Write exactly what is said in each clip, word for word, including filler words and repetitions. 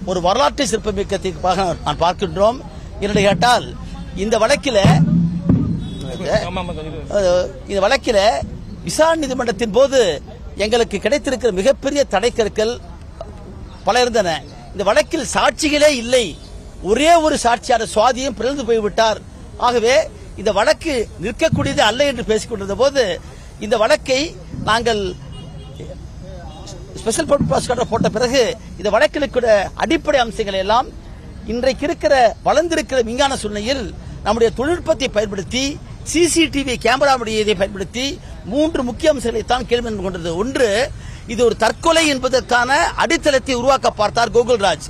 ஒரு வரலாற்று சிற்பமிக்கத்திற்காக நான் பார்க்கின்றோம். என்று கேட்டால் இந்த வழக்கில் இந்த வழக்கில் விசாரணை நீதிமன்றத்தின் போது எங்களுக்கு கிடைத்திருக்கிற மிகப்பெரிய தடைக்கற்கள் பல இருந்தன. இந்த வழக்கில் சாட்சிகளே இல்லை. ஒரே ஒரு சாட்சியாளர் சுவாதியும் பிறந்து போய்விட்டார். ஆகவே இந்த வழக்கு நிற்கக்கூடியது அல்ல என்று பேசிக் கொண்டிருந்த போது இந்த வழக்கை நாங்கள் ஸ்பெஷல் ப்ராசிக்யூட்டர் போட்ட பிறகு இந்த வழக்கில் அடிப்படை அம்சங்களை எல்லாம் இன்றைக்கு இருக்கிற வளர்ந்திருக்கிற விஞ்ஞான சூழ்நிலையில் நம்முடைய தொழில்நுட்பத்தை பயன்படுத்தி சிசிடிவி கேமராவுடைய பயன்படுத்தி மூன்று முக்கிய அம்சங்களை தான் கேள்வி கொண்டது. ஒன்று, இது ஒரு தற்கொலை என்பதற்கான அடித்தளத்தை உருவாக்க பார்த்தார் கோகுல்ராஜ்.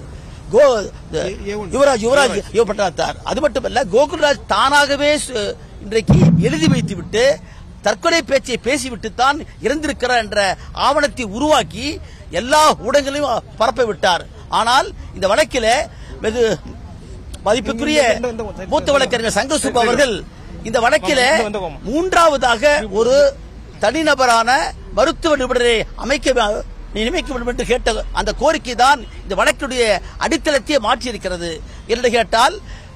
யுவராஜ் யுவராஜ் யுவப்பட்டார். அது மட்டுமல்ல, கோகுல்ராஜ் தானாகவே இன்றைக்கு எழுதி வைத்துவிட்டு தற்கொலை பேச்சை பேசிவிட்டு தான் இறந்திருக்கிறார் என்ற ஆவணத்தை உருவாக்கி எல்லா ஊடகங்களையும் பரப்ப விட்டார். ஆனால் இந்த வழக்கில் வெகு மதிப்புக்குரிய மூத்த வழக்கறிஞர் சங்கர் அவர்கள் இந்த வழக்கில் மூன்றாவதாக ஒரு தனிநபரான மருத்துவ நிபுணரை அமைக்க நியமிக்க வேண்டும் என்று கேட்ட அந்த கோரிக்கை தான் இந்த வழக்குடைய அடித்தளத்தையே மாற்றியிருக்கிறது. என்று கேட்டால்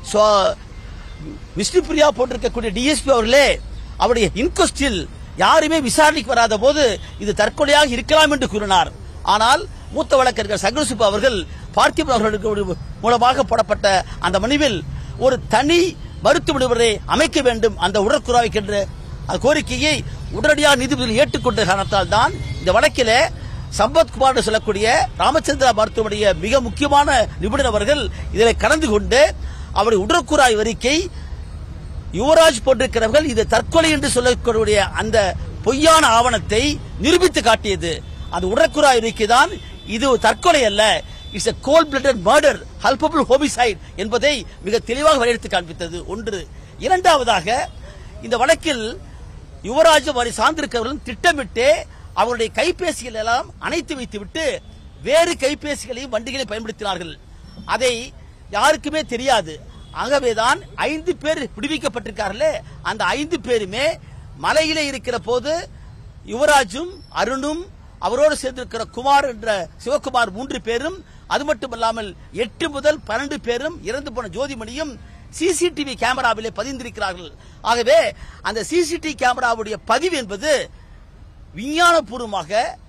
விஷ்ணுபிரியா போட்டிருக்கக்கூடிய டிஎஸ்பி அவர்களே அவருடைய இன்கொஸ்டில் யாருமே விசாரணைக்கு வராத போது இது தற்கொலையாக இருக்கலாம் என்று கூறினார். ஆனால் மூத்த வழக்கறிஞர் சங்கர் அவர்கள் பார்த்திபன் அவர்களுக்கு மூலமாக போடப்பட்ட அந்த மனுவில் ஒரு தனி மருத்துவ நிபுணரை அமைக்க வேண்டும் அந்த உடற்குறாய்க்கின்ற கோரிக்கையை உடனடியாக நீதிபதிகள் ஏற்றுக்கொண்ட காரணத்தால் தான் இந்த வழக்கில் சம்பத்குமார் சொல்லக்கூடிய ராமச்சந்திரா மருத்துவமனைய மிக முக்கியமான நிபுணர் அவர்கள் இதில் கலந்து கொண்டு அவருடைய உடற்குறாய் அறிக்கை யுவராஜ் போட்டிருக்கிறவர்கள் இது தற்கொலை என்று சொல்லக்கூடிய அந்த பொய்யான ஆவணத்தை நிரூபித்து காட்டியது. அந்த உடற்குறாய் அறிக்கை தான் இது தற்கொலை அல்ல, it's a cold blooded murder, culpable homicide என்பதை மிக தெளிவாக வரையறுத்து காண்பித்தது. ஒன்று. இரண்டாவதாக இந்த வழக்கில் யுவராஜ் அவரை சார்ந்திருக்கிறவர்கள் திட்டமிட்டு அவருடைய கைபேசிகள் எல்லாம் அணைத்து வைத்துவிட்டு வேறு கைபேசிகளையும் வண்டிகளை பயன்படுத்தினார்கள். அதை யாருக்குமே தெரியாது. ஆகவேதான் ஐந்து பேர் விடுவிக்கப்பட்டிருக்கார்களே, அந்த ஐந்து பேருமே மலையிலே இருக்கிற போது யுவராஜும் அருணும் அவரோடு சேர்ந்திருக்கிற குமார் என்ற சிவகுமார் மூன்று பேரும், அது மட்டுமல்லாமல் எட்டு முதல் பன்னெண்டு பேரும் இறந்து போன ஜோதிமணியும் சிசிடிவி கேமராவிலே பதிந்திருக்கிறார்கள். ஆகவே அந்த சிசிடிவி கேமராவுடைய பதிவு என்பது விஞ்ஞானபூர்வமாக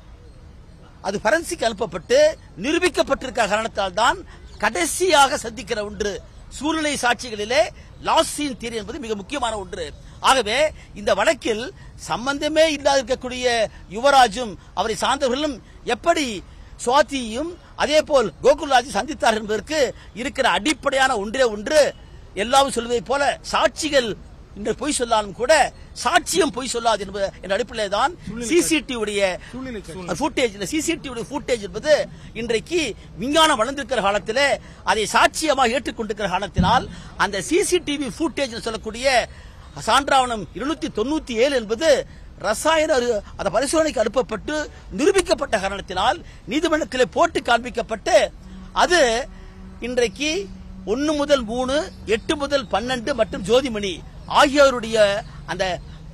அது பரன்சிக் அனுப்பப்பட்டு நிரூபிக்கப்பட்டிருக்க காரணத்தால் தான் கடைசியாக சந்திக்கிற ஒன்று சூழ்நிலை சாட்சிகளிலே லாஸ்ட் சீன் தியரி என்பது மிக முக்கியமான ஒன்று. ஆகவே இந்த வழக்கில் சம்பந்தமே இல்லாத இருக்கக்கூடிய யுவராஜும் அவரை சார்ந்தவர்களும் எப்படி சுவாதியும் அதே போல் கோகுல்ராஜ் சந்தித்தார் என்பதற்கு இருக்கிற அடிப்படையான ஒன்றே ஒன்று, எல்லாரும் சொல்வதை போல சாட்சிகள் இன்று பொய் சொல்லாலும் கூட சாட்சியம் பொய் சொல்லாது என்பது என்ற அடிப்படையில் தான் சிசிடிவி ஃபுட்டேஜ் சிசிடிவி ஃபுட்டேஜ் என்பது இன்றைக்கு விஞ்ஞானம் வளர்ந்திருக்கிற காலத்தில் அதை சாட்சியமாக ஏற்றுக்கொண்டிருக்கிற காரணத்தினால் அந்த சிசிடிவி ஃபுட்டேஜ் சொல்லக்கூடிய சான்றாவணம் இருநூத்தி தொண்ணூத்தி ஏழு என்பது ரசாயன அந்த பரிசோதனைக்கு அனுப்பப்பட்டு நிரூபிக்கப்பட்ட காரணத்தினால் நீதிமன்றத்தில் போட்டு காண்பிக்கப்பட்டு அது இன்றைக்கு ஒன்னு முதல் மூணு எட்டு முதல் பன்னெண்டு மற்றும் ஜோதிமணி ஆகியோருடைய அந்த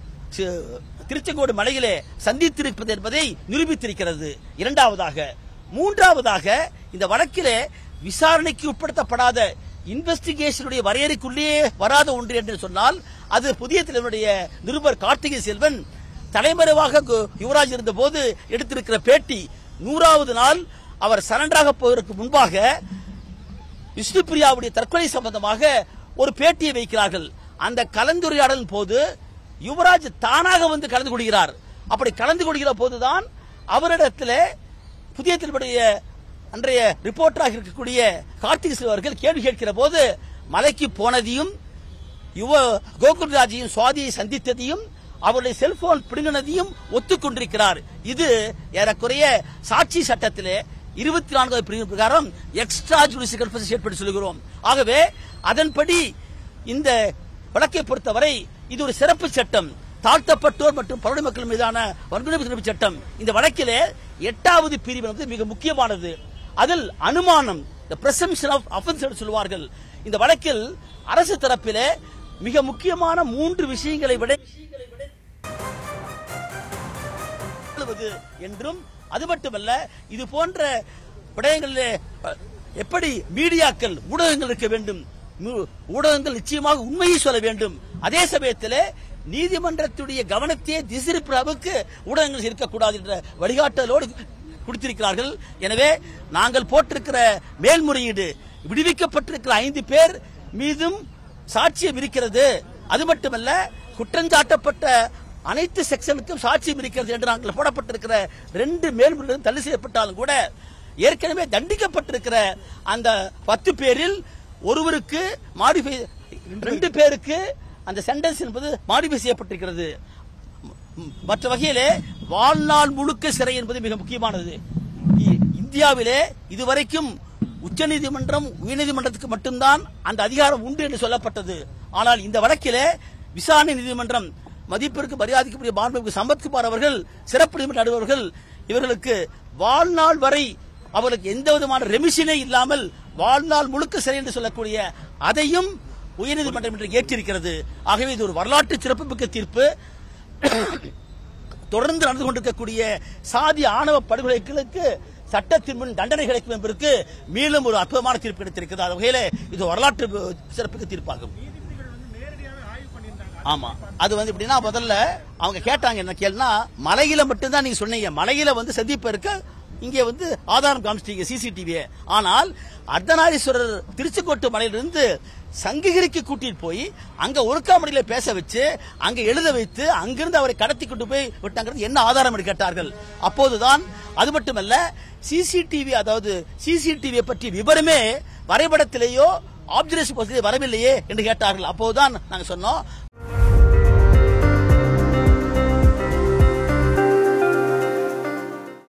திருச்செங்கோடு மலையிலே சந்தித்திருப்பது என்பதை நிரூபித்திருக்கிறது. இரண்டாவதாக மூன்றாவதாக இந்த வழக்கிலே விசாரணைக்கு உட்படுத்தப்படாத இன்வெஸ்டிகேஷனுடைய வரையறைக்குள்ளே வராத ஒன்று என்று சொன்னால் அது புதிய தலைவருடைய நிருபர் கார்த்திகை செல்வன் தலைமறைவாக யுவராஜ் இருந்த போது எடுத்திருக்கிற பேட்டி. நூறாவது நாள் அவர் சரண்டராக போவதற்கு முன்பாக விஷ்ணுபிரியாவுடைய தற்கொலை சம்பந்தமாக ஒரு பேட்டியை வைக்கிறார்கள். அந்த கலந்துரையாடல் போது யுவராஜ் தானாக வந்து கலந்து கொள்கிறார். அப்படி கலந்து கொள்கிற போதுதான் அவரிடத்தில் புதிய தலைவருடைய அன்றைய ரிப்போர்ட்டராக இருக்கக்கூடிய கார்த்திகை செல்வன் அவர்கள் கேள்வி கேட்கிற போது மலைக்கு போனதையும் யுவ கோகுல்ராஜையும் சுவாதியை சந்தித்ததையும் அவருடைய செல்போன் பிடுங்கினதையும் ஒத்துக்கொண்டிருக்கிறார். இது ஏறக்குறைய சாட்சி சட்டத்திலே இருபத்தி நான்காவது பிரிவு பிரகாரம் எக்ஸ்ட்ரா ஜுடிஷியல் கன்ஃபெஷன் ஏற்பட்டு சொல்கிறோம். ஆகவே அதன்படி இந்த வழக்கை பொறுத்தவரை இது ஒரு சிறப்பு சட்டம், தாழ்த்தப்பட்டோர் மற்றும் பழங்குடி மக்கள் மீதான வன்கொடுமை தடுப்பு சட்டம். இந்த வழக்கிலே எட்டாவது பிரிவு வந்து மிக முக்கியமானது. அதில் அனுமானம், பிரசம்ப்ஷன் ஆஃப் அஃபென்ஸ் என்று சொல்வார்கள். இந்த வழக்கில் அரசு தரப்பிலே மிக முக்கியமான மூன்று விஷயங்களை விட என்றும் அது மட்டுமல்ல இது போன்ற விடயங்களிலே எப்படி மீடியாக்கள் ஊடகங்கள் இருக்க வேண்டும், ஊடகங்கள் நிச்சயமாக உண்மையை சொல்ல வேண்டும், அதே சமயத்தில் நீதிமன்றத்துடைய கவனத்தையே திசைதிருப்புவதற்கு ஊடகங்கள் இருக்கக்கூடாது என்ற வழிகாட்டலோடு கொடுத்திருக்கிறார்கள். எனவே நாங்கள் போட்டிருக்கிற மேல்முறையீடு விடுவிக்கப்பட்டிருக்கிற ஐந்து பேர் மீதும் சாட்சியம் இருக்கிறது. அது மட்டுமல்ல, குற்றஞ்சாட்டப்பட்ட அனைத்து செக்ஷனுக்கும் சாட்சியம் இருக்கிறது என்று நாங்கள் போடப்பட்டிருக்கிற ரெண்டு மேல்முறையீடு தள்ளி செய்யப்பட்டாலும் கூட ஏற்கனவே தண்டிக்கப்பட்டிருக்கிற அந்த பத்து பேரில் ஒருவருக்கு மாடிஃபை, ரெண்டு பேருக்கு அந்த சென்டென்ஸ் என்பது மாடிஃபை செய்யப்பட்டிருக்கிறது. மற்ற வகையிலே வாழ்நாள் முழுக்க சிறை என்பது மிக முக்கியமானது. இந்தியாவிலே இதுவரைக்கும் உச்சநீதிமன்றம் உயர்நீதிமன்றத்துக்கு மட்டும்தான் அந்த அதிகாரம் உண்டு என்று சொல்லப்பட்டது. ஆனால் இந்த வழக்கிலே விசாரணை நீதிமன்றம் மதிப்பிற்கு மரியாதைக்குரிய மாண்புமிகு சம்பத்குமார் அவர்கள், சிறப்பு நீதிமன்ற நடுவர்கள் இவர்களுக்கு வாழ்நாள் வரை அவர்களுக்கு எந்த விதமான ரெமிஷனே இல்லாமல் வாழ்நாள் முழுக்க சிறை என்று சொல்லக்கூடிய அதையும் உயர்நீதிமன்றம் என்று ஏற்றிருக்கிறது. ஆகவே இது ஒரு வரலாற்று சிறப்புமிக்க தீர்ப்பு. தொடர்ந்து நடந்து கொண்டிருக்கக்கூடிய சாதி ஆணவ படுகொலைகளுக்கு சட்டத்தின் முன் தண்டனை கிடைக்கும் என்பதற்கு மீண்டும் ஒரு அற்புதமான தீர்ப்பு கிடைத்திருக்கிறது. அந்த வகையில இது வரலாற்று சிறப்புக்கு தீர்ப்பாகும். ஆமா, அது வந்து எப்படின்னா, முதல்ல அவங்க கேட்டாங்க என்ன கேள்னா, மலையில மட்டும்தான் நீங்க சொன்னீங்க, மலையில வந்து சந்திப்பதற்கு இங்கே வந்து ஆதாரம் காமிச்சிட்டீங்க சிசிடிவி. ஆனால் அர்த்தநாரீஸ்வரர் திருச்செங்கோட்டு மலையிலிருந்து சங்ககிரிக்கு கூட்டிட்டு போய் அங்க ஒருக்காமடியில பேச வச்சு அங்க எழுத வைத்து அங்கிருந்து அவரை கடத்தி கொண்டு போய் விட்டாங்கிறது என்ன ஆதாரம் என்று கேட்டார்கள். அப்போதுதான், அது மட்டுமல்ல, சிசிடிவி அதாவது சிசிடிவியை பற்றி விவரமே வரைபடத்திலேயோ ஆப்சர்வேஷன் போஸ்டிலே வரவில்லையே என்று கேட்டார்கள். அப்போதுதான் நாங்க சொன்னோம்,